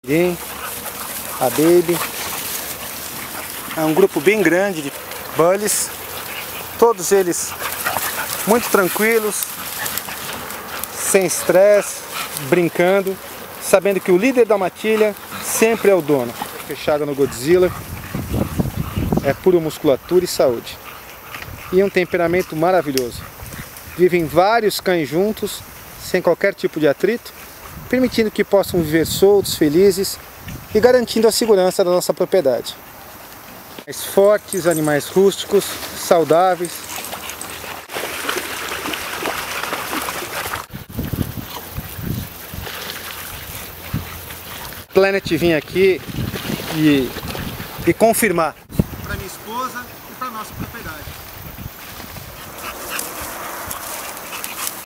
A Baby. É um grupo bem grande de bullies, todos eles muito tranquilos, sem estresse, brincando, sabendo que o líder da matilha sempre é o dono. Fechada no Godzilla, é pura musculatura e saúde. E um temperamento maravilhoso. Vivem vários cães juntos, sem qualquer tipo de atrito, permitindo que possam viver soltos, felizes e garantindo a segurança da nossa propriedade. Animais fortes, animais rústicos, saudáveis. Planet vir aqui e confirmar para minha esposa e para nossa propriedade.